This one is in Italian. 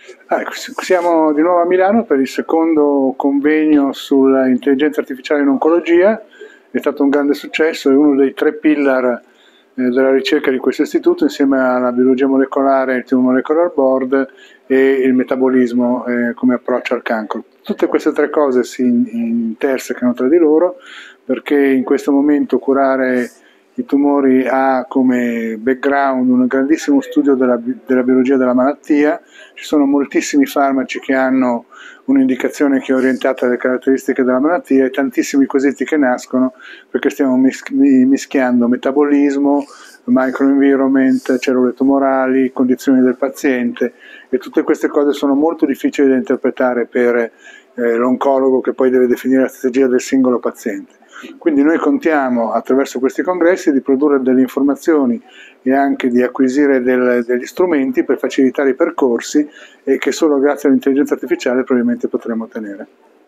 Ecco, siamo di nuovo a Milano per il secondo convegno sull'intelligenza artificiale in oncologia. È stato un grande successo, è uno dei tre pillar della ricerca di questo istituto, insieme alla biologia molecolare, il Tumor Molecular Board e il metabolismo come approccio al cancro. Tutte queste tre cose si intersecano tra di loro, perché in questo momento curare i tumori ha come background un grandissimo studio della biologia della malattia. Ci sono moltissimi farmaci che hanno un'indicazione che è orientata alle caratteristiche della malattia e tantissimi quesiti che nascono perché stiamo mischiando metabolismo, microenvironment, cellule tumorali, condizioni del paziente, e tutte queste cose sono molto difficili da interpretare per l'oncologo che poi deve definire la strategia del singolo paziente. Quindi noi contiamo attraverso questi congressi di produrre delle informazioni e anche di acquisire degli strumenti per facilitare i percorsi, e che solo grazie all'intelligenza artificiale probabilmente potremo ottenere.